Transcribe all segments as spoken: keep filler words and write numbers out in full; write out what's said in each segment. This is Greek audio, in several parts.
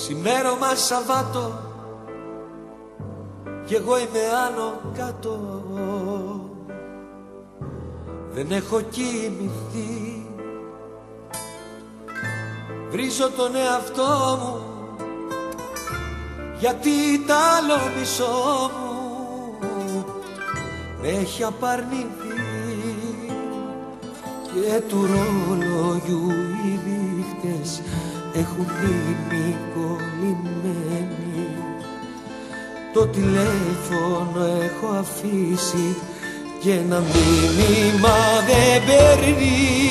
Ξημέρωμα Σαββάτο κι εγώ είμαι άνω κάτω. Δεν έχω κοιμηθεί, βρίζω τον εαυτό μου, γιατί τ' άλλο μισό μου με έχει απαρνηθεί και του ρολογιού οι νύχτες έχουν μείνει κολλημένοι. Το τηλέφωνο έχω αφήσει και ένα μήνυμα δεν παίρνει.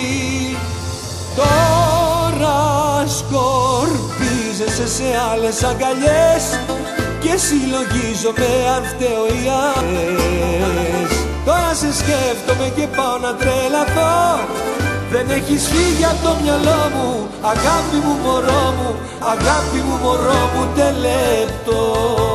Τώρα σκορπίζεσαι σε άλλες αγκαλιές και συλλογίζομαι αν φταίω ή άλλες. Τώρα σε σκέφτομαι και πάω να τρελαθώ. Δεν έχεις φύγει από το μυαλό μου, αγάπη μου μωρό μου, αγάπη μου μωρό μου τελεπτό.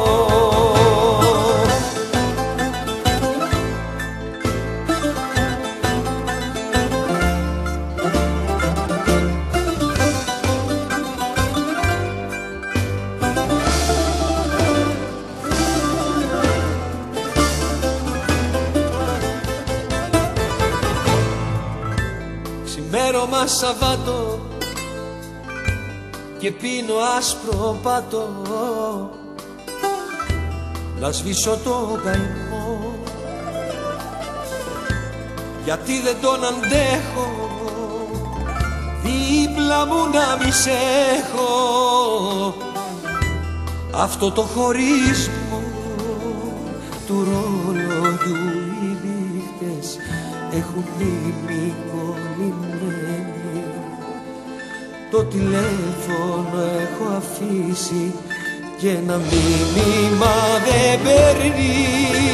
Ξημέρωμα Σαββάτο και πίνω άσπρο πάτο να σβήσω το καημό, γιατί δεν τον αντέχω δίπλα μου να μη σ' έχω. Αυτό το χωρισμό του ρολογιού οι νύχτες έχουν μείνει κολλημένοι. Το τηλέφωνο έχω αφήσει και ένα μήνυμα δεν παίρνει.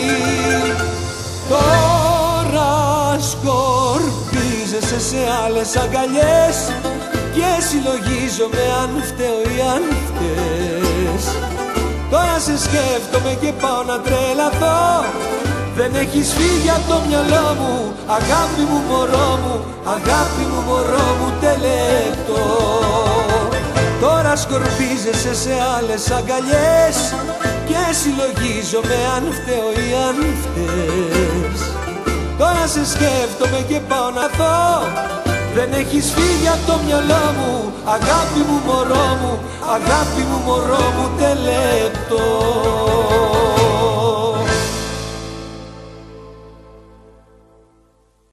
Τώρα σκορπίζεσαι σε άλλες αγκαλιές και συλλογίζομαι αν φταίω ή αν φταίς. Τώρα σε σκέφτομαι και πάω να τρελαθώ. Δεν έχεις φύγει από το μυαλό μου, αγάπη μου μωρό μου, αγάπη μου μωρό μου τελεπτό. Τώρα σκορπίζεσαι σε άλλες αγκαλιές και συλλογίζομαι αν φταίω ή αν φταίς. Τώρα σε σκέφτομαι και πάω να δω. Δεν έχεις φύγει από το μυαλό μου, αγάπη μου μωρό μου, αγάπη μου μωρό μου τελεπτό.